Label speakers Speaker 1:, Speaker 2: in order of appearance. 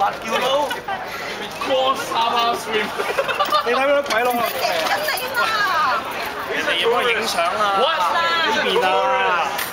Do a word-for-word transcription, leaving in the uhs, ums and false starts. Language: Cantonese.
Speaker 1: 八叫到 cross summer swim。
Speaker 2: 你睇嗰啲鬼佬啊！
Speaker 3: 人嚟嘛！
Speaker 2: 你哋有冇影相啊？
Speaker 1: What？
Speaker 2: 呢邊啊！